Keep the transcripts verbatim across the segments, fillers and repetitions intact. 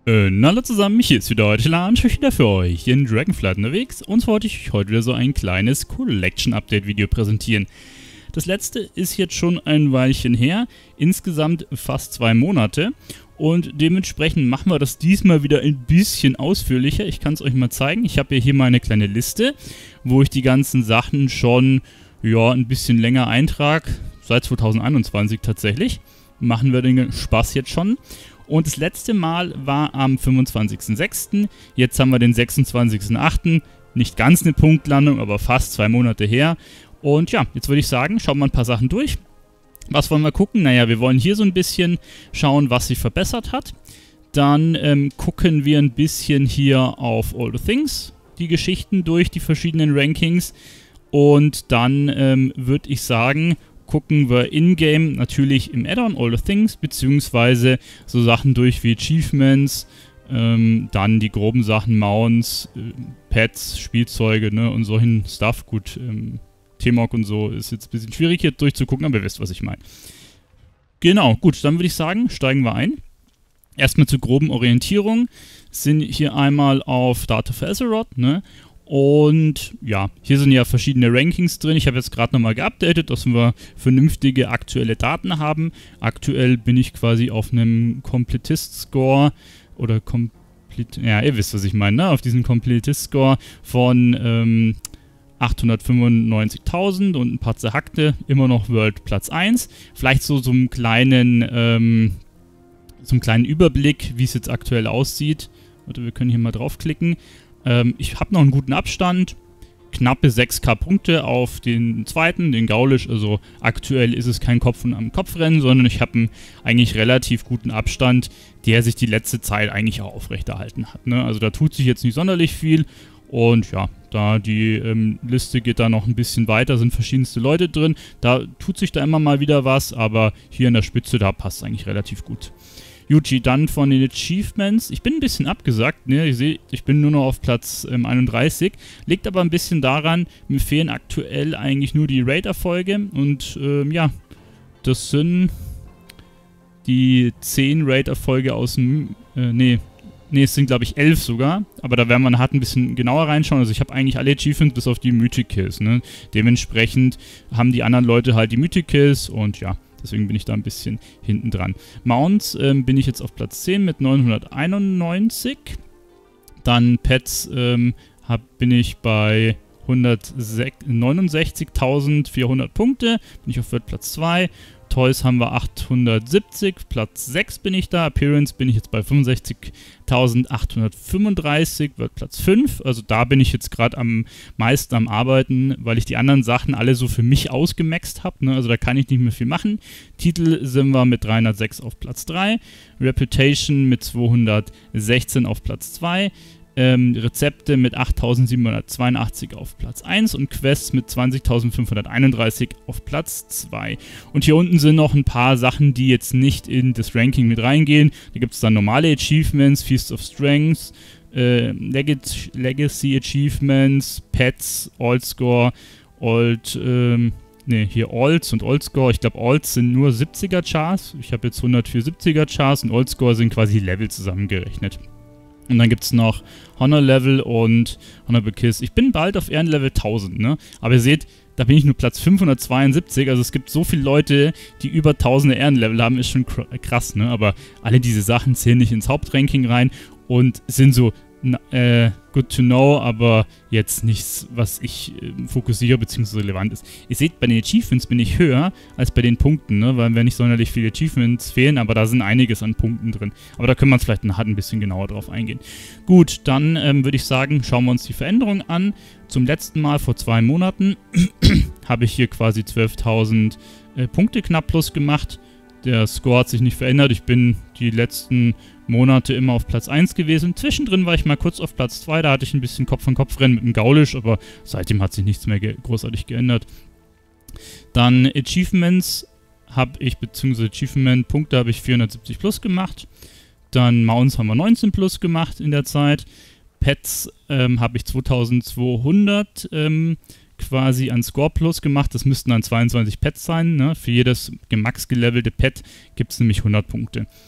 Äh, na hallo zusammen, hier ist wieder heute Lan, ich bin wieder für euch in Dragonflight unterwegs und wollte ich euch heute wieder so ein kleines Collection-Update-Video präsentieren. Das letzte ist jetzt schon ein Weilchen her, insgesamt fast zwei Monate und dementsprechend machen wir das diesmal wieder ein bisschen ausführlicher. Ich kann es euch mal zeigen, ich habe ja hier meine kleine Liste, wo ich die ganzen Sachen schon ja, ein bisschen länger eintrage, seit zweitausendeinundzwanzig tatsächlich. Machen wir den Spaß jetzt schon. Und das letzte Mal war am fünfundzwanzigsten sechsten Jetzt haben wir den sechsundzwanzigsten achten Nicht ganz eine Punktlandung, aber fast zwei Monate her. Und ja, jetzt würde ich sagen, schauen wir ein paar Sachen durch. Was wollen wir gucken? Naja, wir wollen hier so ein bisschen schauen, was sich verbessert hat. Dann ähm, gucken wir ein bisschen hier auf All the Things, die Geschichten durch, die verschiedenen Rankings. Und dann ähm, würde ich sagen, gucken wir in-game natürlich im Add-on All the Things, beziehungsweise so Sachen durch wie Achievements, ähm, dann die groben Sachen, Mounts, äh, Pets, Spielzeuge, ne, und solchen Stuff. Gut, ähm, T-Mog und so ist jetzt ein bisschen schwierig hier durchzugucken, aber ihr wisst, was ich meine. Genau, gut, dann würde ich sagen, steigen wir ein. Erstmal zur groben Orientierung. Sind hier einmal auf Data for Azeroth, ne? Und ja, hier sind ja verschiedene Rankings drin. Ich habe jetzt gerade nochmal geupdatet, dass wir vernünftige aktuelle Daten haben. Aktuell bin ich quasi auf einem Completist-Score oder Complete, ja, ihr wisst, was ich meine, ne? Auf diesem Completist-Score von ähm, achthundertfünfundneunzigtausend und ein paar zerhackte, immer noch World Platz eins. Vielleicht so, so einen kleinen, ähm, so einen kleinen Überblick, wie es jetzt aktuell aussieht. Warte, wir können hier mal draufklicken. Ich habe noch einen guten Abstand, knappe sechstausend Punkte auf den zweiten, den Gaulisch, also aktuell ist es kein Kopf- und am Kopfrennen, sondern ich habe einen eigentlich relativ guten Abstand, der sich die letzte Zeit eigentlich auch aufrechterhalten hat, ne? Also da tut sich jetzt nicht sonderlich viel und ja, da die ähm, Liste geht da noch ein bisschen weiter, sind verschiedenste Leute drin, da tut sich da immer mal wieder was, aber hier in der Spitze, da passt es eigentlich relativ gut. Yuji, dann von den Achievements. Ich bin ein bisschen abgesagt, ne? Ihr seht, ich bin nur noch auf Platz ähm, einunddreißig. Liegt aber ein bisschen daran, mir fehlen aktuell eigentlich nur die Raid-Erfolge. Und ähm, ja, das sind die zehn Raid-Erfolge aus dem, äh, nee, nee, es sind glaube ich elf sogar. Aber da werden wir nachher ein bisschen genauer reinschauen. Also ich habe eigentlich alle Achievements bis auf die Mythic Kills, ne? Dementsprechend haben die anderen Leute halt die Mythic Kills und ja. Deswegen bin ich da ein bisschen hinten dran. Mounts ähm, bin ich jetzt auf Platz zehn mit neunhunderteinundneunzig. Dann Pets ähm, hab, bin ich bei neunundsechzigtausendvierhundert Punkte. Bin ich auf Platz zwei. Toys haben wir achthundertsiebzig, Platz sechs bin ich da. Appearance bin ich jetzt bei fünfundsechzigtausendachthundertfünfunddreißig, wird Platz fünf. Also da bin ich jetzt gerade am meisten am Arbeiten, weil ich die anderen Sachen alle so für mich ausgemaxt habe, ne? Also da kann ich nicht mehr viel machen. Titel sind wir mit dreihundertsechs auf Platz drei. Reputation mit zweihundertsechzehn auf Platz zwei. Ähm, Rezepte mit achttausendsiebenhundertzweiundachtzig auf Platz eins und Quests mit zwanzigtausendfünfhunderteinunddreißig auf Platz zwei. Und hier unten sind noch ein paar Sachen, die jetzt nicht in das Ranking mit reingehen. Da gibt es dann normale Achievements, Feast of Strengths, äh, Leg Legacy Achievements, Pets, All-Score, Old, ähm, ne, hier Alts und All-Score. Ich glaube, Alts sind nur siebziger Chars. Ich habe jetzt hundertvierundsiebziger Chars und All-Score sind quasi Level zusammengerechnet. Und dann gibt es noch Honor-Level und Honorable Kills. Ich bin bald auf Ehrenlevel tausend, ne? Aber ihr seht, da bin ich nur Platz fünfhundertzweiundsiebzig. Also es gibt so viele Leute, die über tausende Ehrenlevel haben, ist schon krass, ne? Aber alle diese Sachen zählen nicht ins Hauptranking rein und sind so äh, good to know, aber jetzt nichts, was ich äh, fokussiere bzw. relevant ist. Ihr seht, bei den Achievements bin ich höher als bei den Punkten, ne? Weil mir nicht sonderlich viele Achievements fehlen, aber da sind einiges an Punkten drin. Aber da können wir uns vielleicht nachher ein bisschen genauer drauf eingehen. Gut, dann ähm, würde ich sagen, schauen wir uns die Veränderungen an. Zum letzten Mal vor zwei Monaten habe ich hier quasi zwölftausend äh, Punkte knapp plus gemacht. Der Score hat sich nicht verändert. Ich bin die letzten Monate immer auf Platz eins gewesen. Zwischendrin war ich mal kurz auf Platz zwei. Da hatte ich ein bisschen Kopf-an-Kopf-Rennen mit dem Gaulisch, aber seitdem hat sich nichts mehr ge großartig geändert. Dann Achievements habe ich, beziehungsweise Achievement-Punkte habe ich vierhundertsiebzig plus gemacht. Dann Mounts haben wir neunzehn plus gemacht in der Zeit. Pets ähm, habe ich zweitausendzweihundert ähm, quasi an Score Plus gemacht. Das müssten dann zweiundzwanzig Pets sein, ne? Für jedes gemax gelevelte Pet gibt es nämlich hundert Punkte.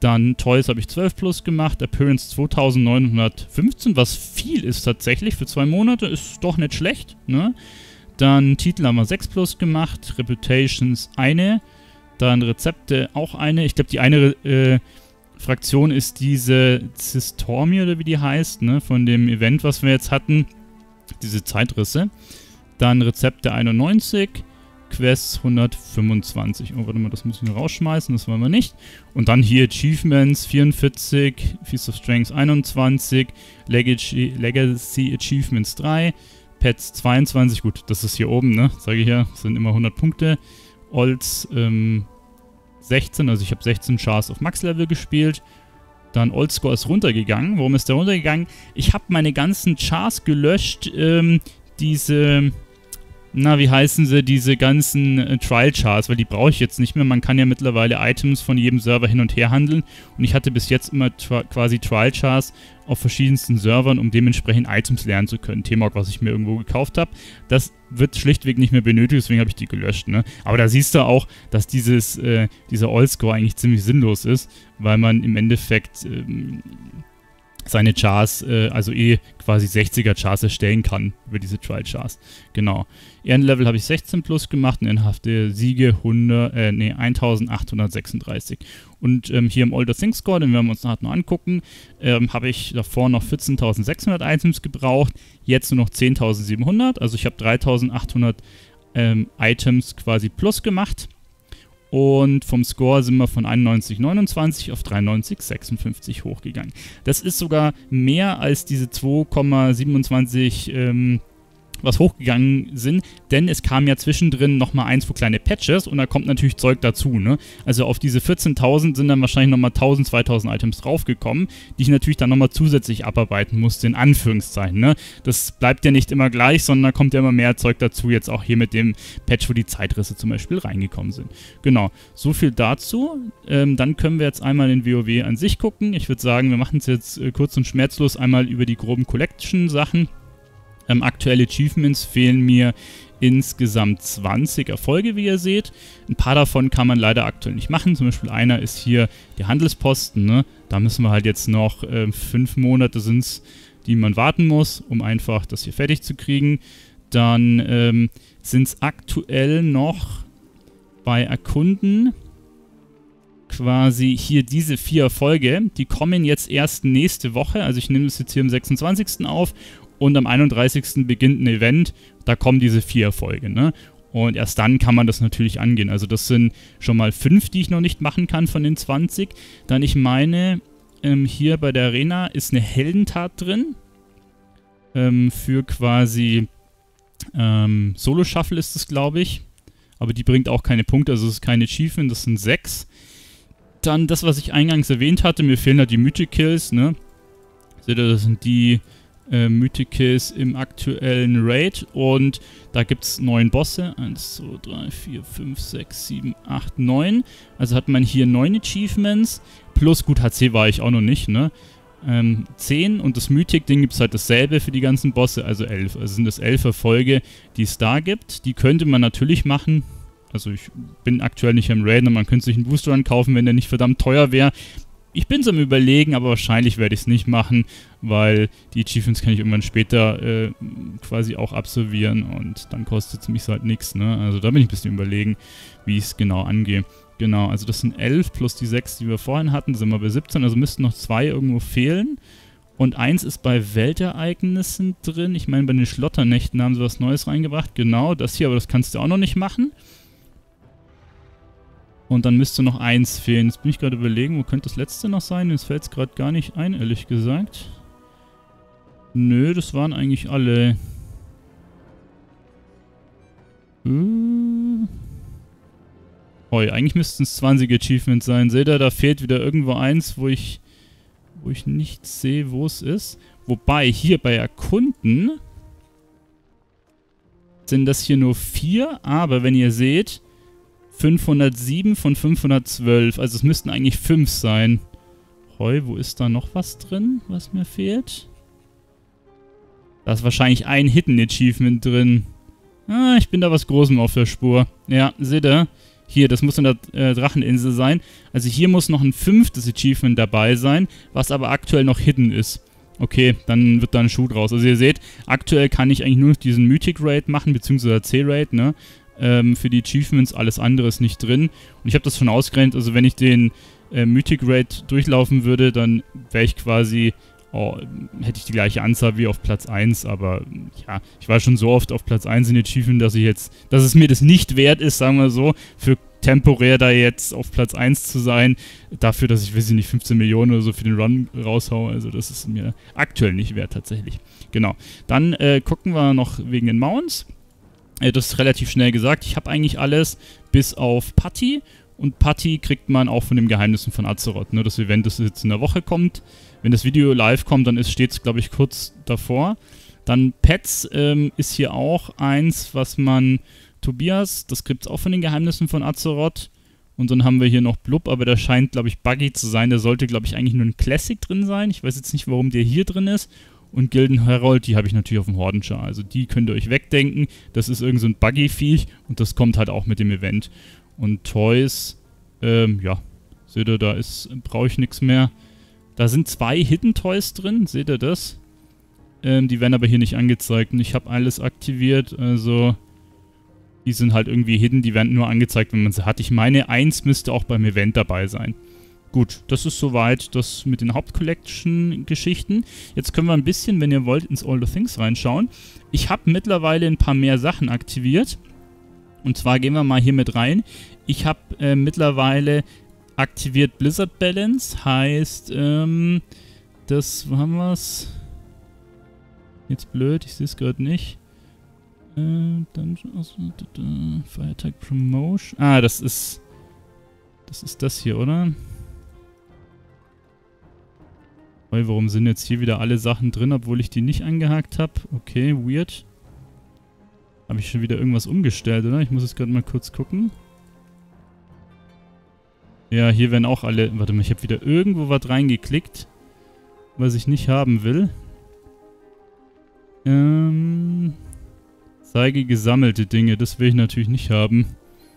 Dann Toys habe ich zwölf plus gemacht, Appearance zweitausendneunhundertfünfzehn, was viel ist tatsächlich für zwei Monate, ist doch nicht schlecht, ne? Dann Titel haben wir sechs plus gemacht, Reputations eine, dann Rezepte auch eine. Ich glaube, die eine äh, Fraktion ist diese Zistormi oder wie die heißt, ne? Von dem Event, was wir jetzt hatten, diese Zeitrisse. Dann Rezepte einundneunzig, Quests hundertfünfundzwanzig. Oh, warte mal, das muss ich noch rausschmeißen, das wollen wir nicht. Und dann hier Achievements vierundvierzig, Feast of Strengths einundzwanzig, Legacy, Legacy Achievements drei, Pets zweiundzwanzig, gut, das ist hier oben, ne, sage ich ja, das sind immer hundert Punkte. Olds ähm, sechzehn, also ich habe sechzehn Chars auf Max-Level gespielt. Dann Oldscore ist runtergegangen. Warum ist der runtergegangen? Ich habe meine ganzen Chars gelöscht, ähm, diese... Na, wie heißen sie, diese ganzen äh, Trial-Chars, weil die brauche ich jetzt nicht mehr. Man kann ja mittlerweile Items von jedem Server hin und her handeln und ich hatte bis jetzt immer quasi Trial-Chars auf verschiedensten Servern, um dementsprechend Items lernen zu können. T-Mog, was ich mir irgendwo gekauft habe, das wird schlichtweg nicht mehr benötigt, deswegen habe ich die gelöscht, ne? Aber da siehst du auch, dass dieses, äh, dieser All-Score eigentlich ziemlich sinnlos ist, weil man im Endeffekt... Ähm, seine Chars, äh, also eh quasi sechziger Chars erstellen kann über diese Trial-Chars. Genau. Ehrenlevel habe ich sechzehn plus gemacht und ehrenhafte Siege hundert, äh, nee, eintausendachthundertsechsunddreißig. Und ähm, hier im Older Things Score, den werden wir uns nachher noch angucken, ähm, habe ich davor noch vierzehntausendsechshundert Items gebraucht, jetzt nur noch zehntausendsiebenhundert, also ich habe dreitausendachthundert ähm, Items quasi plus gemacht. Und vom Score sind wir von einundneunzig Komma neunundzwanzig auf dreiundneunzig Komma sechsundfünfzig hochgegangen. Das ist sogar mehr als diese zwei Komma siebenundzwanzig ähm, was hochgegangen sind, denn es kam ja zwischendrin nochmal ein, zwei kleine Patches und da kommt natürlich Zeug dazu, ne? Also auf diese vierzehntausend sind dann wahrscheinlich nochmal tausend, zweitausend Items draufgekommen, die ich natürlich dann nochmal zusätzlich abarbeiten musste, in Anführungszeichen, ne? Das bleibt ja nicht immer gleich, sondern da kommt ja immer mehr Zeug dazu, jetzt auch hier mit dem Patch, wo die Zeitrisse zum Beispiel reingekommen sind. Genau, so viel dazu. Ähm, dann können wir jetzt einmal in WoW an sich gucken. Ich würde sagen, wir machen es jetzt äh, kurz und schmerzlos einmal über die groben Collection-Sachen. Ähm, aktuelle Achievements fehlen mir insgesamt zwanzig Erfolge, wie ihr seht. Ein paar davon kann man leider aktuell nicht machen. Zum Beispiel einer ist hier der Handelsposten, ne? Da müssen wir halt jetzt noch äh, fünf Monate sind's, die man warten muss, um einfach das hier fertig zu kriegen. Dann ähm, sind es aktuell noch bei Erkunden quasi hier diese vier Erfolge. Die kommen jetzt erst nächste Woche. Also ich nehme das jetzt hier am sechsundzwanzigsten auf. Und am einunddreißigsten beginnt ein Event, da kommen diese vier Erfolge, ne? Und erst dann kann man das natürlich angehen. Also das sind schon mal fünf, die ich noch nicht machen kann von den zwanzig. Dann ich meine, ähm, hier bei der Arena ist eine Heldentat drin. Ähm, für quasi ähm, Solo-Shuffle ist es, glaube ich. Aber die bringt auch keine Punkte, also es ist keine Achievement, das sind sechs. Dann das, was ich eingangs erwähnt hatte, mir fehlen da die Mythic Kills, ne? Seht ihr, das sind die Äh, Mythicals im aktuellen Raid und da gibt es neun Bosse. eins, zwei, drei, vier, fünf, sechs, sieben, acht, neun. Also hat man hier neun Achievements. Plus, gut, H C war ich auch noch nicht, ne? Ähm, zehn und das Mythic-Ding gibt es halt dasselbe für die ganzen Bosse, also elf. Also sind das elf Erfolge, die es da gibt. Die könnte man natürlich machen. Also ich bin aktuell nicht am Raid und man könnte sich einen Booster Run kaufen, wenn der nicht verdammt teuer wäre. Ich bin so am Überlegen, aber wahrscheinlich werde ich es nicht machen, weil die Achievements kann ich irgendwann später äh, quasi auch absolvieren und dann kostet es mich halt nichts, ne? Also da bin ich ein bisschen überlegen, wie ich es genau angehe. Genau, also das sind elf plus die sechs, die wir vorhin hatten, sind wir bei siebzehn, also müssten noch zwei irgendwo fehlen. Und eins ist bei Weltereignissen drin. Ich meine, bei den Schlotternächten haben sie was Neues reingebracht. Genau, das hier, aber das kannst du auch noch nicht machen. Und dann müsste noch eins fehlen. Jetzt bin ich gerade überlegen, wo könnte das letzte noch sein? Jetzt fällt es gerade gar nicht ein, ehrlich gesagt. Nö, das waren eigentlich alle. Hm. Oh, eigentlich müssten es zwanzig Achievements sein. Seht ihr, da fehlt wieder irgendwo eins, wo ich, wo ich nicht sehe, wo es ist. Wobei, hier bei Erkunden sind das hier nur vier, aber wenn ihr seht, fünfhundertsieben von fünfhundertzwölf. Also es müssten eigentlich fünf sein. Heu, wo ist da noch was drin, was mir fehlt? Da ist wahrscheinlich ein Hidden Achievement drin. Ah, ich bin da was Großem auf der Spur. Ja, seht ihr? Hier, das muss in der äh, Dracheninsel sein. Also hier muss noch ein fünftes Achievement dabei sein, was aber aktuell noch hidden ist. Okay, dann wird da ein Schuh draus. Also ihr seht, aktuell kann ich eigentlich nur noch diesen Mythic Raid machen, beziehungsweise C-Raid, ne? Ähm, für die Achievements, alles andere ist nicht drin. Und ich habe das schon ausgerechnet, also wenn ich den äh, Mythic Raid durchlaufen würde, dann wäre ich quasi... Oh, hätte ich die gleiche Anzahl wie auf Platz eins, aber ja, ich war schon so oft auf Platz eins in Achievement, dass ich jetzt, dass es mir das nicht wert ist, sagen wir so, für temporär da jetzt auf Platz eins zu sein, dafür, dass ich, weiß ich nicht, fünfzehn Millionen oder so für den Run raushaue, also das ist mir aktuell nicht wert tatsächlich. Genau, dann äh, gucken wir noch wegen den Mounts. Äh, das ist relativ schnell gesagt, ich habe eigentlich alles bis auf Putty. Und Putty kriegt man auch von den Geheimnissen von Azeroth. Ne? Das Event, das jetzt in der Woche kommt. Wenn das Video live kommt, dann steht es, glaube ich, kurz davor. Dann Pets ähm, ist hier auch eins, was man... Tobias, das gibt es auch von den Geheimnissen von Azeroth. Und dann haben wir hier noch Blub, aber der scheint, glaube ich, buggy zu sein. Der sollte, glaube ich, eigentlich nur ein Classic drin sein. Ich weiß jetzt nicht, warum der hier drin ist. Und Gilden Herald, die habe ich natürlich auf dem Hordenchar. Also die könnt ihr euch wegdenken. Das ist irgend so ein Buggy-Viech und das kommt halt auch mit dem Event. Und Toys, ähm, ja, seht ihr, da ist, brauche ich nichts mehr. Da sind zwei Hidden Toys drin, seht ihr das? Ähm, die werden aber hier nicht angezeigt und ich habe alles aktiviert, also die sind halt irgendwie hidden, die werden nur angezeigt, wenn man sie hat. Ich meine, eins müsste auch beim Event dabei sein. Gut, das ist soweit das mit den Hauptcollection-Geschichten. Jetzt können wir ein bisschen, wenn ihr wollt, ins All the Things reinschauen. Ich habe mittlerweile ein paar mehr Sachen aktiviert. Und zwar gehen wir mal hier mit rein. Ich habe äh, mittlerweile aktiviert Blizzard Balance. Heißt, ähm, das, wo haben wir es? Jetzt blöd, ich sehe es gerade nicht. Äh, Dungeon, Firetag Promotion. Ah, das ist, das ist das hier, oder? Warum sind jetzt hier wieder alle Sachen drin, obwohl ich die nicht angehakt habe? Okay, weird. Habe ich schon wieder irgendwas umgestellt, oder? Ich muss jetzt gerade mal kurz gucken. Ja, hier werden auch alle... Warte mal, ich habe wieder irgendwo was reingeklickt, was ich nicht haben will. Ähm... Zeige gesammelte Dinge, das will ich natürlich nicht haben.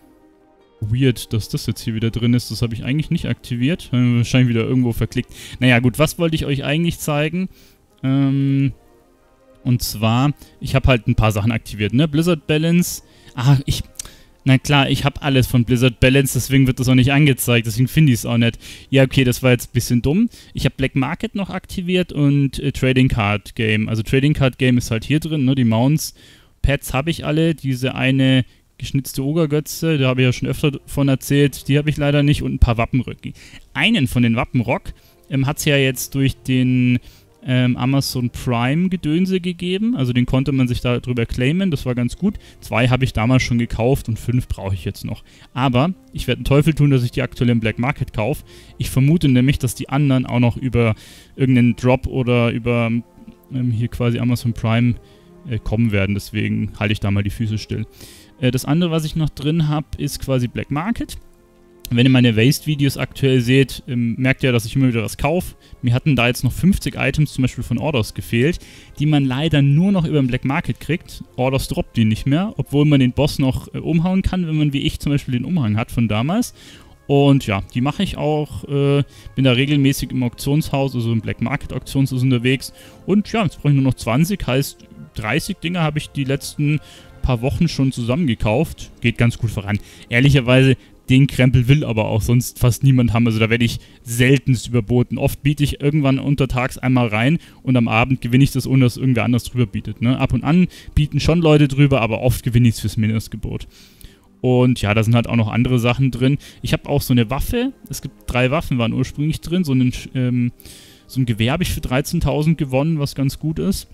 Weird, dass das jetzt hier wieder drin ist. Das habe ich eigentlich nicht aktiviert. Wahrscheinlich wieder irgendwo verklickt. Naja, gut, was wollte ich euch eigentlich zeigen? Ähm... Und zwar, ich habe halt ein paar Sachen aktiviert, ne? Blizzard Balance. Ah, ich... Na klar, ich habe alles von Blizzard Balance, deswegen wird das auch nicht angezeigt, deswegen finde ich es auch nicht. Ja, okay, das war jetzt ein bisschen dumm. Ich habe Black Market noch aktiviert und äh, Trading Card Game. Also Trading Card Game ist halt hier drin, ne? Die Mounts. Pets habe ich alle. Diese eine geschnitzte Ogergötze, da habe ich ja schon öfter von erzählt, die habe ich leider nicht. Und ein paar Wappenröcke. Einen von den Wappenrock ähm, hat es ja jetzt durch den... Ähm, Amazon Prime Gedönse gegeben, also den konnte man sich darüber claimen, das war ganz gut. Zwei habe ich damals schon gekauft und fünf brauche ich jetzt noch. Aber ich werde einen Teufel tun, dass ich die aktuell im Black Market kaufe. Ich vermute nämlich, dass die anderen auch noch über irgendeinen Drop oder über ähm, hier quasi Amazon Prime äh, kommen werden, deswegen halte ich da mal die Füße still. Äh, das andere, was ich noch drin habe, ist quasi Black Market. Wenn ihr meine Waste-Videos aktuell seht, ähm, merkt ihr, dass ich immer wieder was kaufe. Mir hatten da jetzt noch fünfzig Items zum Beispiel von Ordos gefehlt, die man leider nur noch über den Black Market kriegt. Ordos droppt die nicht mehr, obwohl man den Boss noch äh, umhauen kann, wenn man wie ich zum Beispiel den Umhang hat von damals. Und ja, die mache ich auch, äh, bin da regelmäßig im Auktionshaus, also im Black Market Auktionshaus unterwegs. Und ja, jetzt brauche ich nur noch zwanzig, heißt dreißig Dinger habe ich die letzten paar Wochen schon zusammengekauft. Geht ganz gut voran. Ehrlicherweise, den Krempel will aber auch sonst fast niemand haben. Also da werde ich seltenst überboten. Oft biete ich irgendwann untertags einmal rein und am Abend gewinne ich das, ohne dass irgendwer anders drüber bietet. Ne? Ab und an bieten schon Leute drüber, aber oft gewinne ich es fürs Mindestgebot. Und ja, da sind halt auch noch andere Sachen drin. Ich habe auch so eine Waffe. Es gibt drei Waffen, waren ursprünglich drin. So, einen, ähm, so ein Gewehr habe ich für dreizehntausend gewonnen, was ganz gut ist.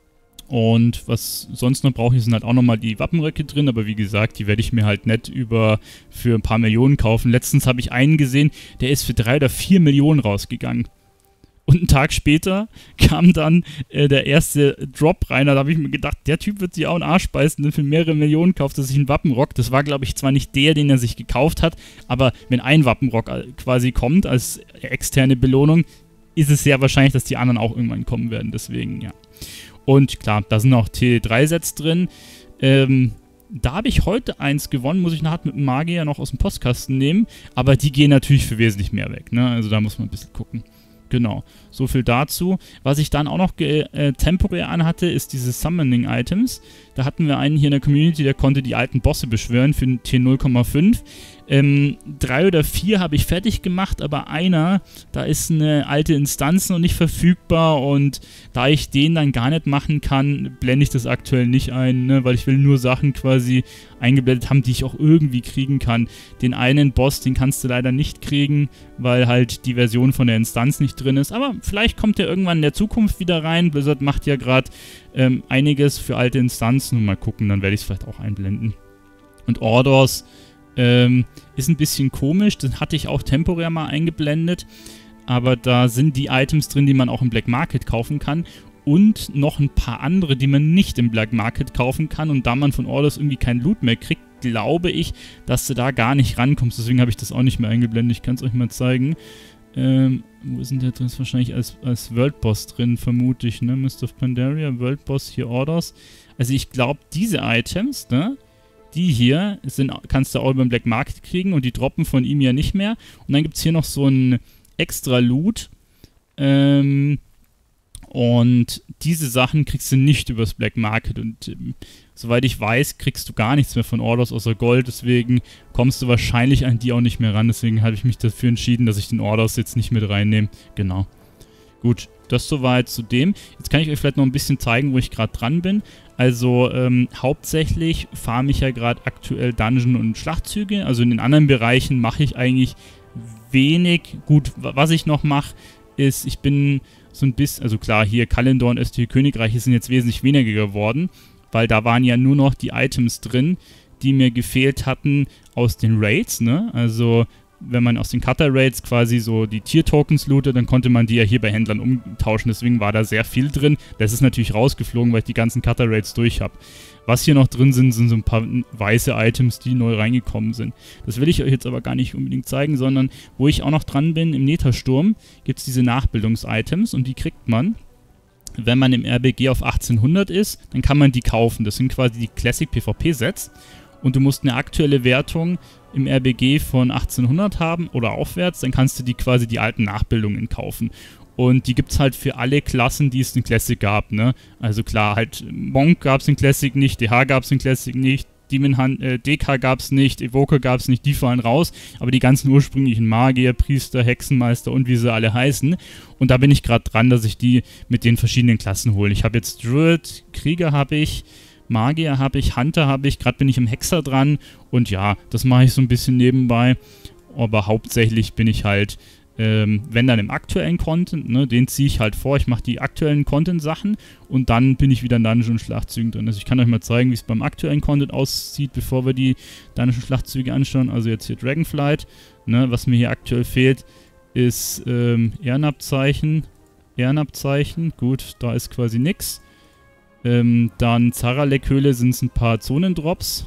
Und was sonst noch brauche ich, sind halt auch nochmal die Wappenröcke drin, aber wie gesagt, die werde ich mir halt nicht über für ein paar Millionen kaufen. Letztens habe ich einen gesehen, der ist für drei oder vier Millionen rausgegangen. Und einen Tag später kam dann äh, der erste Drop rein, da habe ich mir gedacht, der Typ wird sich auch einen Arsch beißen, denn für mehrere Millionen kauft er sich einen Wappenrock. Das war, glaube ich, zwar nicht der, den er sich gekauft hat, aber wenn ein Wappenrock quasi kommt als externe Belohnung, ist es sehr wahrscheinlich, dass die anderen auch irgendwann kommen werden, deswegen, ja. Und klar, da sind auch T drei Sets drin. Ähm, Da habe ich heute eins gewonnen, muss ich nachher mit dem Magier noch aus dem Postkasten nehmen. Aber die gehen natürlich für wesentlich mehr weg, ne? Also da muss man ein bisschen gucken. Genau, so viel dazu. Was ich dann auch noch äh, temporär anhatte, ist diese Summoning-Items. Da hatten wir einen hier in der Community, der konnte die alten Bosse beschwören für den T null Komma fünf. Ähm, drei oder vier habe ich fertig gemacht, aber einer, da ist eine alte Instanz noch nicht verfügbar und da ich den dann gar nicht machen kann, blende ich das aktuell nicht ein, ne, weil ich will nur Sachen quasi eingeblendet haben, die ich auch irgendwie kriegen kann. Den einen Boss, den kannst du leider nicht kriegen, weil halt die Version von der Instanz nicht drin ist, aber vielleicht kommt der irgendwann in der Zukunft wieder rein. Blizzard macht ja gerade ähm, einiges für alte Instanzen und mal gucken, dann werde ich es vielleicht auch einblenden. Und Orders Ähm, ist ein bisschen komisch, das hatte ich auch temporär mal eingeblendet, aber da sind die Items drin, die man auch im Black Market kaufen kann und noch ein paar andere, die man nicht im Black Market kaufen kann und da man von Orders irgendwie kein Loot mehr kriegt, glaube ich, dass du da gar nicht rankommst, deswegen habe ich das auch nicht mehr eingeblendet, ich kann es euch mal zeigen. Ähm, wo ist denn der drin? Ist wahrscheinlich als, als World Boss drin, vermute ich, ne? Mist of Pandaria, World Boss, hier Orders. Also ich glaube, diese Items, ne? Die hier sind, kannst du auch über den Black Market kriegen und die droppen von ihm ja nicht mehr. Und dann gibt es hier noch so ein extra Loot. Ähm, und diese Sachen kriegst du nicht übers Black Market. Und ähm, soweit ich weiß, kriegst du gar nichts mehr von Orders außer Gold. Deswegen kommst du wahrscheinlich an die auch nicht mehr ran. Deswegen habe ich mich dafür entschieden, dass ich den Orders jetzt nicht mit reinnehme. Genau. Gut, das soweit zu dem. Jetzt kann ich euch vielleicht noch ein bisschen zeigen, wo ich gerade dran bin. Also ähm, hauptsächlich farme ich ja gerade aktuell Dungeon und Schlachtzüge. Also in den anderen Bereichen mache ich eigentlich wenig. Gut, was ich noch mache, ist, ich bin so ein bisschen, also klar, hier Kalendor und östliche Königreiche sind jetzt wesentlich weniger geworden, weil da waren ja nur noch die Items drin, die mir gefehlt hatten aus den Raids, ne? Also wenn man aus den Cutter-Raids quasi so die Tier-Tokens lootet, dann konnte man die ja hier bei Händlern umtauschen, deswegen war da sehr viel drin. Das ist natürlich rausgeflogen, weil ich die ganzen Cutter-Raids durch habe. Was hier noch drin sind, sind so ein paar weiße Items, die neu reingekommen sind. Das will ich euch jetzt aber gar nicht unbedingt zeigen, sondern wo ich auch noch dran bin, im Nethersturm gibt es diese Nachbildungs-Items und die kriegt man, wenn man im R B G auf achtzehnhundert ist, dann kann man die kaufen. Das sind quasi die Classic PvP-Sets und du musst eine aktuelle Wertung im R B G von achtzehnhundert haben oder aufwärts, dann kannst du die quasi die alten Nachbildungen kaufen. Und die gibt es halt für alle Klassen, die es in Classic gab, ne? Also klar, halt Monk gab es in Classic nicht, D H gab es in Classic nicht, Demon Hunt, äh, D K gab es nicht, Evoker gab es nicht, die fallen raus, aber die ganzen ursprünglichen Magier, Priester, Hexenmeister und wie sie alle heißen. Und da bin ich gerade dran, dass ich die mit den verschiedenen Klassen hole. Ich habe jetzt Druid, Krieger habe ich, Magier habe ich, Hunter habe ich, gerade bin ich im Hexer dran und ja, das mache ich so ein bisschen nebenbei, aber hauptsächlich bin ich halt, ähm, wenn dann im aktuellen Content, ne, den ziehe ich halt vor, ich mache die aktuellen Content-Sachen und dann bin ich wieder in Dungeon- und Schlachtzügen drin. Also ich kann euch mal zeigen, wie es beim aktuellen Content aussieht, bevor wir die Dungeon- und Schlachtzüge anschauen. Also jetzt hier Dragonflight, ne, was mir hier aktuell fehlt, ist ähm, Ehrenabzeichen, Ehrenabzeichen, gut, da ist quasi nix. Ähm, dann Zaralek-Höhle sind es ein paar Zonendrops.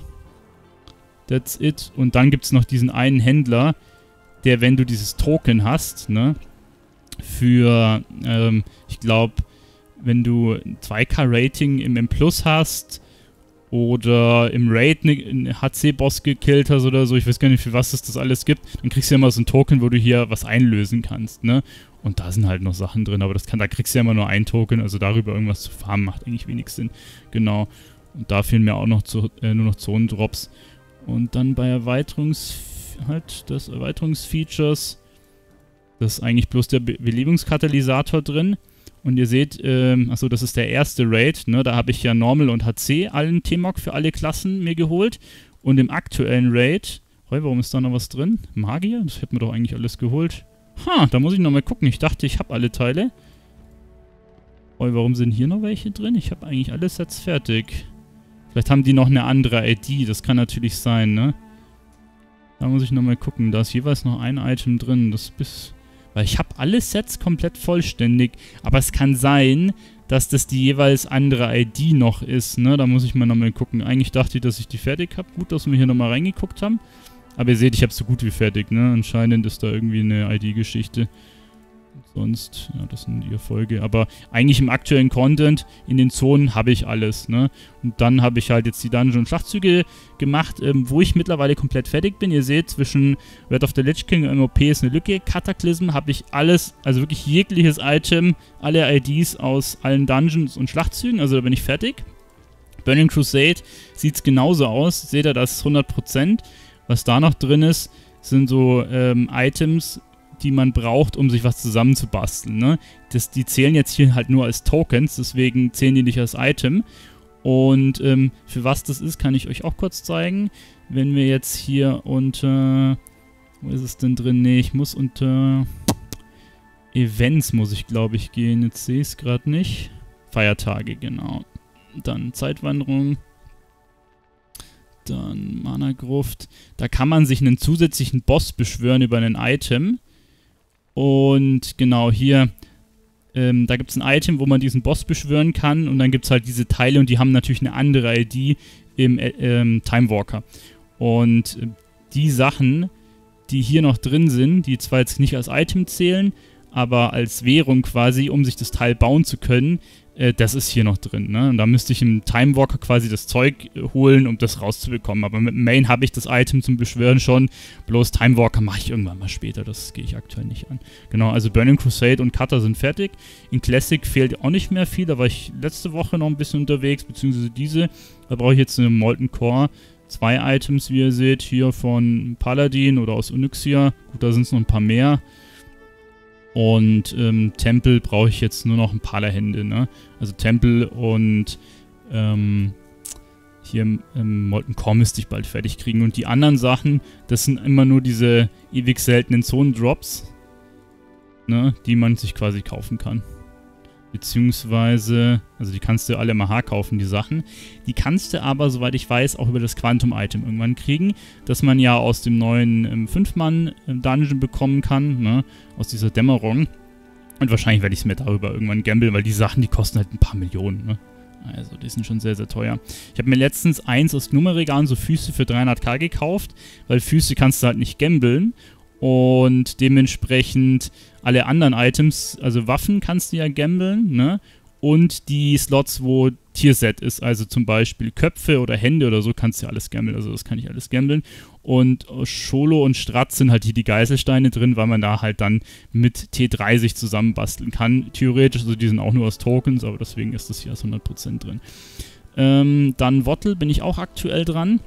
That's it. Und dann gibt es noch diesen einen Händler, der, wenn du dieses Token hast, ne, für, ähm, ich glaube, wenn du ein zwei K Rating im M Plus hast oder im Raid einen H C-Boss gekillt hast oder so, ich weiß gar nicht, für was es das alles gibt, dann kriegst du ja immer so ein Token, wo du hier was einlösen kannst, ne? Und da sind halt noch Sachen drin, aber das kann, da kriegst du ja immer nur ein Token, also darüber irgendwas zu farmen macht eigentlich wenig Sinn. Genau. Und da fehlen mir auch noch zu, äh, nur noch Zonendrops. Und dann bei Erweiterungs... halt das Erweiterungsfeatures, das ist eigentlich bloß der Be Belebungskatalysator drin. Und ihr seht, ähm, achso, das ist der erste Raid, ne? Da habe ich ja Normal und H C allen T-Mog für alle Klassen mir geholt. Und im aktuellen Raid, hey, warum ist da noch was drin? Magier? Das hätten wir doch eigentlich alles geholt. Ha, da muss ich nochmal gucken. Ich dachte, ich habe alle Teile. Oh, warum sind hier noch welche drin? Ich habe eigentlich alle Sets fertig. Vielleicht haben die noch eine andere I D. Das kann natürlich sein, ne? Da muss ich nochmal gucken. Da ist jeweils noch ein Item drin. Das bis... Weil ich habe alle Sets komplett vollständig. Aber es kann sein, dass das die jeweils andere I D noch ist, ne? Da muss ich mal nochmal gucken. Eigentlich dachte ich, dass ich die fertig habe. Gut, dass wir hier nochmal reingeguckt haben. Aber ihr seht, ich habe so gut wie fertig, ne? Anscheinend ist da irgendwie eine I D-Geschichte. Sonst, ja, das sind die Erfolge. Aber eigentlich im aktuellen Content, in den Zonen, habe ich alles, ne? Und dann habe ich halt jetzt die Dungeon- und Schlachtzüge gemacht, ähm, wo ich mittlerweile komplett fertig bin. Ihr seht, zwischen Wrath of the Lich King und M O P ist eine Lücke. Cataclysm habe ich alles, also wirklich jegliches Item, alle I Ds aus allen Dungeons und Schlachtzügen, also da bin ich fertig. Burning Crusade sieht es genauso aus. Seht ihr, das ist hundert Prozent. Was da noch drin ist, sind so ähm, Items, die man braucht, um sich was zusammenzubasteln. Ne? Das, die zählen jetzt hier halt nur als Tokens, deswegen zählen die nicht als Item. Und ähm, für was das ist, kann ich euch auch kurz zeigen. Wenn wir jetzt hier unter... Wo ist es denn drin? Ne, ich muss unter... Events muss ich, glaube ich, gehen. Jetzt sehe ich es gerade nicht. Feiertage, genau. Dann Zeitwanderung. Dann Mana-Gruft. Da kann man sich einen zusätzlichen Boss beschwören über ein Item. Und genau hier, ähm, da gibt es ein Item, wo man diesen Boss beschwören kann. Und dann gibt es halt diese Teile und die haben natürlich eine andere I D im äh, ähm, Time Walker. Und äh, die Sachen, die hier noch drin sind, die zwar jetzt nicht als Item zählen, aber als Währung quasi, um sich das Teil bauen zu können, äh, das ist hier noch drin. Ne? Und da müsste ich im Time Walker quasi das Zeug äh, holen, um das rauszubekommen. Aber mit dem Main habe ich das Item zum Beschwören schon. Bloß Time Walker mache ich irgendwann mal später. Das gehe ich aktuell nicht an. Genau, also Burning Crusade und Cutter sind fertig. In Classic fehlt auch nicht mehr viel. Da war ich letzte Woche noch ein bisschen unterwegs, beziehungsweise diese. Da brauche ich jetzt eine Molten Core. Zwei Items, wie ihr seht, hier von Paladin oder aus Onyxia. Gut, da sind es noch ein paar mehr. Und ähm, Tempel brauche ich jetzt nur noch ein paar Hände, ne? Also Tempel und ähm, hier ähm, Molten Core müsste ich bald fertig kriegen. Und die anderen Sachen, das sind immer nur diese ewig seltenen Zonen-Drops, ne? Die man sich quasi kaufen kann. Beziehungsweise, also die kannst du alle im A H kaufen, die Sachen. Die kannst du aber, soweit ich weiß, auch über das Quantum-Item irgendwann kriegen, das man ja aus dem neuen ähm, fünf Mann Dungeon bekommen kann, ne? Aus dieser Dämmerung. Und wahrscheinlich werde ich es mir darüber irgendwann gambeln, weil die Sachen, die kosten halt ein paar Millionen, ne? Also die sind schon sehr, sehr teuer. Ich habe mir letztens eins aus Nummerregalen, so Füße für dreihunderttausend gekauft, weil Füße kannst du halt nicht gambeln. Und dementsprechend alle anderen Items, also Waffen kannst du ja gambeln, ne? Und die Slots, wo Tierset ist, also zum Beispiel Köpfe oder Hände oder so, kannst du ja alles gambeln. Also das kann ich alles gambeln. Und Scholo und Stratz sind halt hier die Geißelsteine drin, weil man da halt dann mit T drei sich zusammenbasteln kann. Theoretisch, also die sind auch nur aus Tokens, aber deswegen ist das hier als hundert Prozent drin. Ähm, dann Wottel bin ich auch aktuell dran.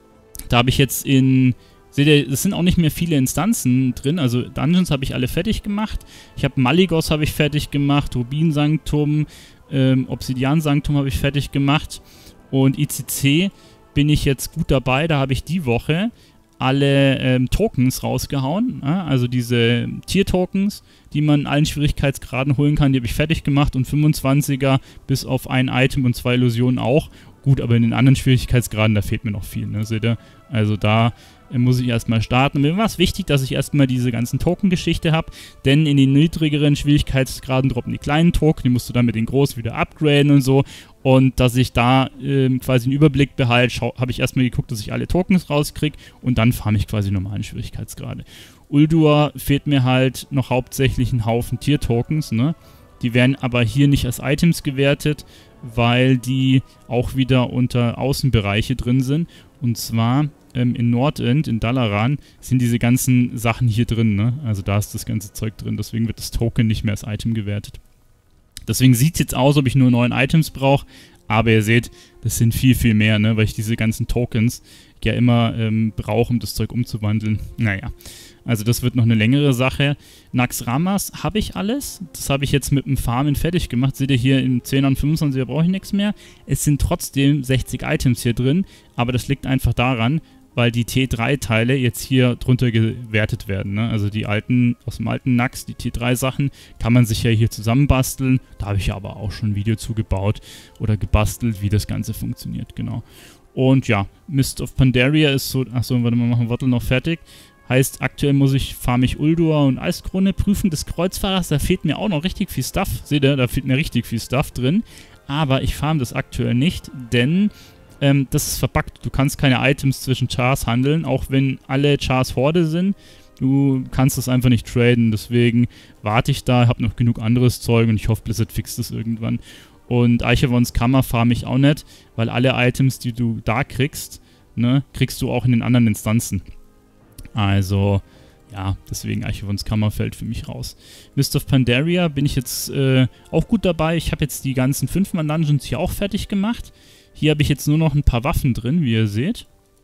Da habe ich jetzt in... Seht ihr, es sind auch nicht mehr viele Instanzen drin, also Dungeons habe ich alle fertig gemacht. Ich habe Malygos habe ich fertig gemacht, Rubin-Sanktum, ähm, Obsidian-Sanktum habe ich fertig gemacht. Und I C C bin ich jetzt gut dabei, da habe ich die Woche alle ähm, Tokens rausgehauen. Ja? Also diese Tier-Tokens, die man in allen Schwierigkeitsgraden holen kann, die habe ich fertig gemacht. Und fünfundzwanziger bis auf ein Item und zwei Illusionen auch. Gut, aber in den anderen Schwierigkeitsgraden, da fehlt mir noch viel, ne? Seht ihr? Also da muss ich erstmal starten. Mir war es wichtig, dass ich erstmal diese ganzen Token-Geschichte habe, denn in den niedrigeren Schwierigkeitsgraden droppen die kleinen Token, die musst du dann mit den großen wieder upgraden und so. Und dass ich da ähm, quasi einen Überblick behalte, habe ich erstmal geguckt, dass ich alle Tokens rauskriege und dann farme ich quasi normalen Schwierigkeitsgrade. Uldur fehlt mir halt noch hauptsächlich ein Haufen Tier-Tokens, ne? Die werden aber hier nicht als Items gewertet, weil die auch wieder unter Außenbereiche drin sind. Und zwar ähm, in Nordend, in Dalaran, sind diese ganzen Sachen hier drin, ne? Also da ist das ganze Zeug drin, deswegen wird das Token nicht mehr als Item gewertet. Deswegen sieht es jetzt aus, ob ich nur neun Items brauche, aber ihr seht, das sind viel, viel mehr, ne? Weil ich diese ganzen Tokens ja immer ähm, brauche, um das Zeug umzuwandeln. Naja, also das wird noch eine längere Sache. Naxxramas habe ich alles. Das habe ich jetzt mit dem Farmen fertig gemacht. Seht ihr hier im zehner und fünfundzwanziger brauche ich nichts mehr. Es sind trotzdem sechzig Items hier drin, aber das liegt einfach daran, weil die T drei Teile jetzt hier drunter gewertet werden, ne? Also die alten, aus dem alten Nax, die T drei Sachen, kann man sich ja hier zusammenbasteln. Da habe ich aber auch schon ein Video zugebaut oder gebastelt, wie das Ganze funktioniert, genau. Und ja, Mist of Pandaria ist so, achso, warte mal, machen Wottel noch fertig. Heißt, aktuell muss ich, farm ich Uldur und Eiskrone, Prüfen des Kreuzfahrers, da fehlt mir auch noch richtig viel Stuff. Seht ihr, da fehlt mir richtig viel Stuff drin. Aber ich farm das aktuell nicht, denn ähm, das ist verbuggt. Du kannst keine Items zwischen Chars handeln, auch wenn alle Chars Horde sind. Du kannst das einfach nicht traden, deswegen warte ich da, habe noch genug anderes Zeug und ich hoffe, Blizzard fixt das irgendwann. Und Archivons Kammer farm ich auch nicht, weil alle Items, die du da kriegst, ne, kriegst du auch in den anderen Instanzen. Also, ja, deswegen Archivons Kammer fällt für mich raus. Mist of Pandaria bin ich jetzt äh, auch gut dabei. Ich habe jetzt die ganzen fünf Mann Dungeons hier auch fertig gemacht. Hier habe ich jetzt nur noch ein paar Waffen drin, wie ihr seht.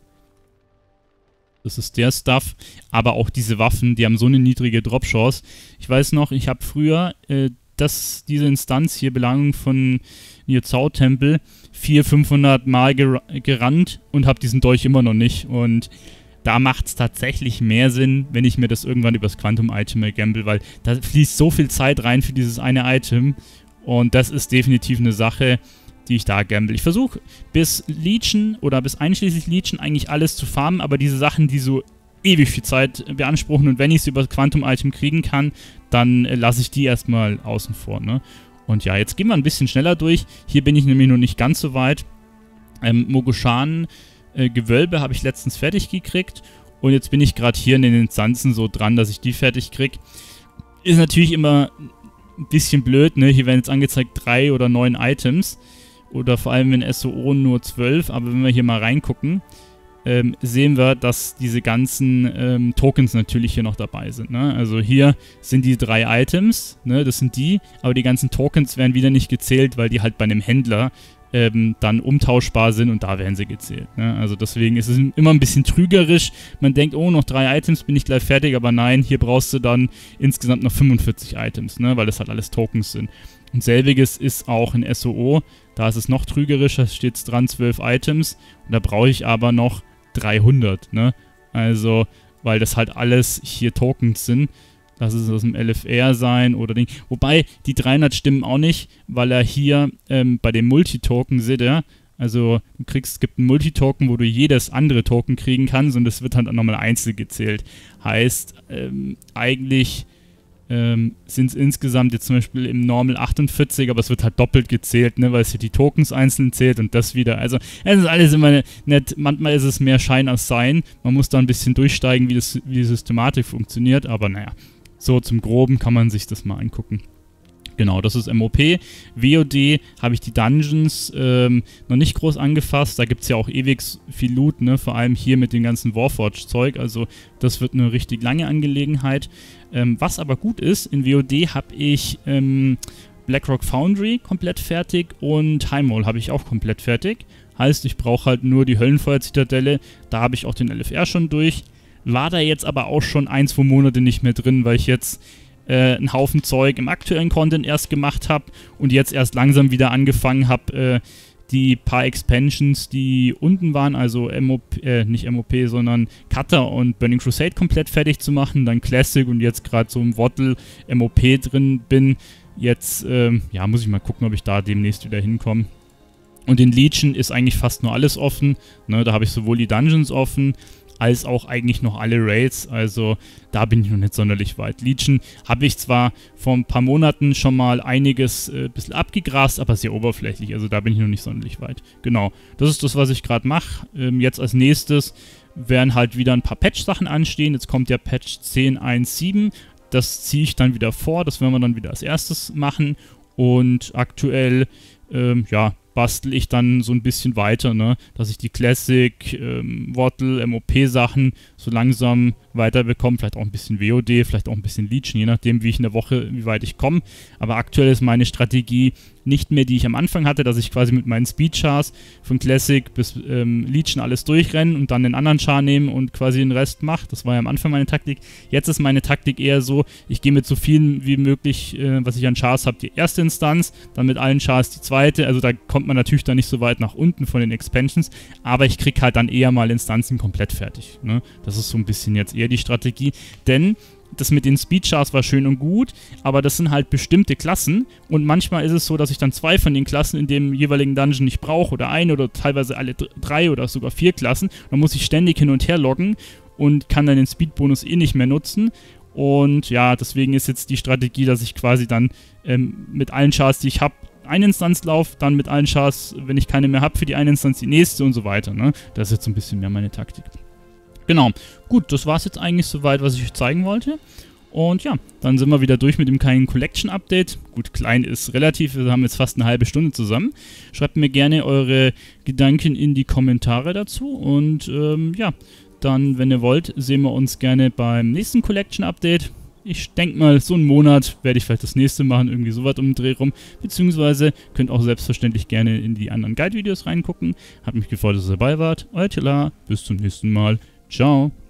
Das ist der Stuff, aber auch diese Waffen, die haben so eine niedrige Drop-Chance. Ich weiß noch, ich habe früher äh, das, diese Instanz hier, Belangung von Niuzao-Tempel, vierhundert, fünfhundert Mal ger gerannt und habe diesen Dolch immer noch nicht. Und da macht es tatsächlich mehr Sinn, wenn ich mir das irgendwann übers Quantum-Item gamble, weil da fließt so viel Zeit rein für dieses eine Item und das ist definitiv eine Sache, die ich da gamble. Ich versuche bis Legion oder bis einschließlich Legion eigentlich alles zu farmen, aber diese Sachen, die so ewig viel Zeit beanspruchen und wenn ich sie über das Quantum-Item kriegen kann, dann äh, lasse ich die erstmal außen vor, ne? Und ja, jetzt gehen wir ein bisschen schneller durch. Hier bin ich nämlich noch nicht ganz so weit. Ähm, Mogoshan äh, Gewölbe habe ich letztens fertig gekriegt und jetzt bin ich gerade hier in den Instanzen so dran, dass ich die fertig kriege. Ist natürlich immer ein bisschen blöd, ne? Hier werden jetzt angezeigt drei oder neun Items. Oder vor allem in S O O nur zwölf, aber wenn wir hier mal reingucken, ähm, sehen wir, dass diese ganzen ähm, Tokens natürlich hier noch dabei sind. Ne? Also hier sind die drei Items, ne? Das sind die, aber die ganzen Tokens werden wieder nicht gezählt, weil die halt bei einem Händler ähm, dann umtauschbar sind und da werden sie gezählt. Ne? Also deswegen ist es immer ein bisschen trügerisch. Man denkt, oh, noch drei Items, bin ich gleich fertig, aber nein, hier brauchst du dann insgesamt noch fünfundvierzig Items, ne? Weil das halt alles Tokens sind. Und selbiges ist auch in S O O. Da ist es noch trügerischer, steht es dran, zwölf Items. Und da brauche ich aber noch dreihundert, ne? Also, weil das halt alles hier Tokens sind. Lass es aus dem L F R sein oder Ding. Wobei, die dreihundert stimmen auch nicht, weil er hier ähm, bei dem Multitoken, seht ihr, also du kriegst, es gibt einen Multitoken, wo du jedes andere Token kriegen kannst und das wird halt auch nochmal einzeln gezählt. Heißt, ähm, eigentlich ähm, sind es insgesamt jetzt zum Beispiel im Normal achtundvierzig, aber es wird halt doppelt gezählt, ne, weil es hier die Tokens einzeln zählt und das wieder. Also es ist alles immer nett, manchmal ist es mehr Schein als Sein. Man muss da ein bisschen durchsteigen, wie, das, wie die Systematik funktioniert, aber naja, so zum Groben kann man sich das mal angucken. Genau, das ist M O P. W O D habe ich die Dungeons ähm, noch nicht groß angefasst. Da gibt es ja auch ewig viel Loot, ne? Vor allem hier mit dem ganzen Warforged-Zeug. Also das wird eine richtig lange Angelegenheit. Ähm, was aber gut ist, in W O D habe ich ähm, Blackrock Foundry komplett fertig und Highmole habe ich auch komplett fertig. Heißt, ich brauche halt nur die Höllenfeuer-Zitadelle. Da habe ich auch den L F R schon durch. War da jetzt aber auch schon ein, zwei Monate nicht mehr drin, weil ich jetzt Äh, einen Haufen Zeug im aktuellen Content erst gemacht habe und jetzt erst langsam wieder angefangen habe, äh, die paar Expansions, die unten waren, also M O P, äh, nicht M O P, sondern Cutter und Burning Crusade komplett fertig zu machen, dann Classic und jetzt gerade so im Wattle M O P drin bin. Jetzt, ähm, ja, muss ich mal gucken, ob ich da demnächst wieder hinkomme. Und in Legion ist eigentlich fast nur alles offen, ne, da habe ich sowohl die Dungeons offen, als auch eigentlich noch alle Raids, also da bin ich noch nicht sonderlich weit. Legion habe ich zwar vor ein paar Monaten schon mal einiges ein äh, bisschen abgegrast, aber sehr oberflächlich, also da bin ich noch nicht sonderlich weit. Genau, das ist das, was ich gerade mache. Ähm, jetzt als nächstes werden halt wieder ein paar Patch-Sachen anstehen. Jetzt kommt der Patch zehn Punkt eins Punkt sieben, das ziehe ich dann wieder vor, das werden wir dann wieder als erstes machen und aktuell, ähm, ja, bastel ich dann so ein bisschen weiter, ne, dass ich die Classic, ähm, Wattle, M O P-Sachen so langsam weiterbekomme, vielleicht auch ein bisschen W O D, vielleicht auch ein bisschen Legion, je nachdem, wie ich in der Woche, wie weit ich komme. Aber aktuell ist meine Strategie nicht mehr, die ich am Anfang hatte, dass ich quasi mit meinen Speedchars von Classic bis ähm, Legion alles durchrenne und dann den anderen Char nehme und quasi den Rest mache. Das war ja am Anfang meine Taktik. Jetzt ist meine Taktik eher so, ich gehe mit so vielen wie möglich, äh, was ich an Chars habe, die erste Instanz, dann mit allen Chars die zweite. Also da kommt man natürlich dann nicht so weit nach unten von den Expansions, aber ich kriege halt dann eher mal Instanzen komplett fertig. Ne? Das ist so ein bisschen jetzt eher die Strategie, denn das mit den Speedchars war schön und gut, aber das sind halt bestimmte Klassen und manchmal ist es so, dass ich dann zwei von den Klassen in dem jeweiligen Dungeon nicht brauche oder eine oder teilweise alle drei oder sogar vier Klassen. Dann muss ich ständig hin und her loggen und kann dann den Speedbonus eh nicht mehr nutzen. Und ja, deswegen ist jetzt die Strategie, dass ich quasi dann ähm, mit allen Chars, die ich habe, eine Instanz laufe, dann mit allen Chars, wenn ich keine mehr habe für die eine Instanz, die nächste und so weiter. Ne? Das ist jetzt so ein bisschen mehr meine Taktik. Genau. Gut, das war es jetzt eigentlich soweit, was ich euch zeigen wollte. Und ja, dann sind wir wieder durch mit dem kleinen Collection-Update. Gut, klein ist relativ, wir haben jetzt fast eine halbe Stunde zusammen. Schreibt mir gerne eure Gedanken in die Kommentare dazu. Und ähm, ja, dann, wenn ihr wollt, sehen wir uns gerne beim nächsten Collection-Update. Ich denke mal, so einen Monat werde ich vielleicht das nächste machen, irgendwie so weit um den Dreh rum. Beziehungsweise könnt auch selbstverständlich gerne in die anderen Guide-Videos reingucken. Hat mich gefreut, dass ihr dabei wart. Euer Tila, bis zum nächsten Mal. Ciao.